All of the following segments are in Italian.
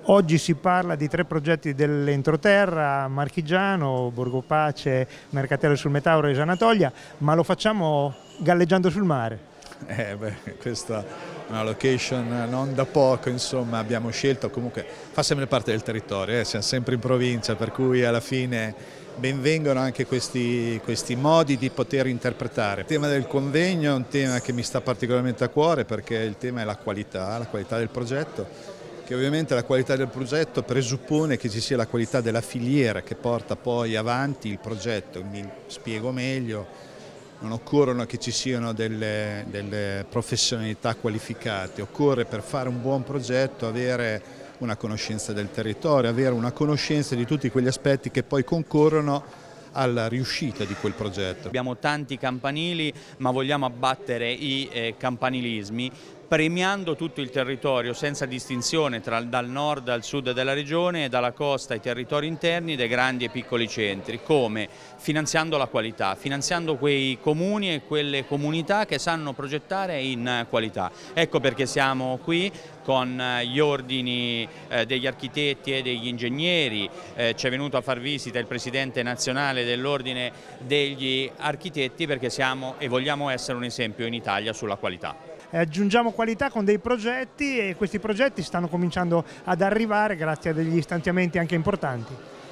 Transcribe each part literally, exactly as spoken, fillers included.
Oggi si parla di tre progetti dell'entroterra, Marchigiano, Borgo Pace, Mercatello sul Metauro e Sanatolia, ma lo facciamo galleggiando sul mare. Eh beh, questa è una location non da poco, insomma, abbiamo scelto, comunque fa sempre parte del territorio, eh, siamo sempre in provincia, per cui alla fine benvengono anche questi, questi modi di poter interpretare. Il tema del convegno è un tema che mi sta particolarmente a cuore perché il tema è la qualità, la qualità del progetto, che ovviamente la qualità del progetto presuppone che ci sia la qualità della filiera che porta poi avanti il progetto. Mi spiego meglio, non occorrono che ci siano delle, delle professionalità qualificate, occorre per fare un buon progetto avere una conoscenza del territorio, avere una conoscenza di tutti quegli aspetti che poi concorrono alla riuscita di quel progetto. Abbiamo tanti campanili, ma vogliamo abbattere i eh, campanilismi, premiando tutto il territorio senza distinzione tra, dal nord al sud della regione e dalla costa ai territori interni dei grandi e piccoli centri. Come? Finanziando la qualità, finanziando quei comuni e quelle comunità che sanno progettare in qualità. Ecco perché siamo qui con gli ordini eh, degli architetti e degli ingegneri, eh, ci è venuto a far visita il presidente nazionale dell'ordine degli architetti perché siamo e vogliamo essere un esempio in Italia sulla qualità. Aggiungiamo qualità con dei progetti e questi progetti stanno cominciando ad arrivare grazie a degli stanziamenti anche importanti.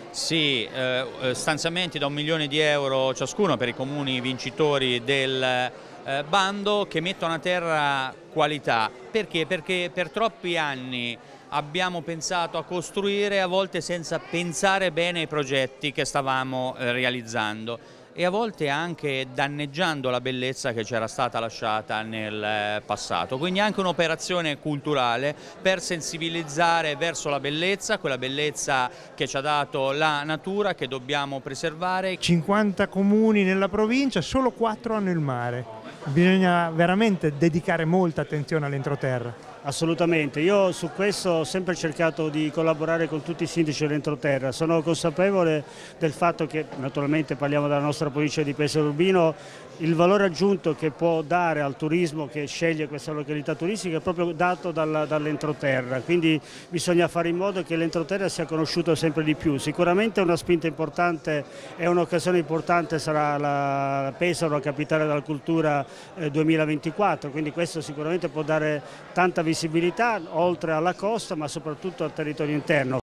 Sì, eh, stanziamenti da un milione di euro ciascuno per i comuni vincitori del eh, bando che mettono a terra qualità. Perché? Perché per troppi anni abbiamo pensato a costruire a volte senza pensare bene ai progetti che stavamo eh, realizzando e a volte anche danneggiando la bellezza che c'era stata lasciata nel passato. Quindi anche un'operazione culturale per sensibilizzare verso la bellezza, quella bellezza che ci ha dato la natura, che dobbiamo preservare. cinquanta comuni nella provincia, solo quattro hanno il mare. Bisogna veramente dedicare molta attenzione all'entroterra. Assolutamente, io su questo ho sempre cercato di collaborare con tutti i sindaci dell'entroterra, sono consapevole del fatto che, naturalmente parliamo della nostra provincia di Pesaro Urbino, il valore aggiunto che può dare al turismo che sceglie questa località turistica è proprio dato dall'entroterra, quindi bisogna fare in modo che l'entroterra sia conosciuto sempre di più. Sicuramente una spinta importante e un'occasione importante sarà la Pesaro, la capitale della cultura eh, duemilaventiquattro, quindi questo sicuramente può dare tanta visibilità oltre alla costa ma soprattutto al territorio interno.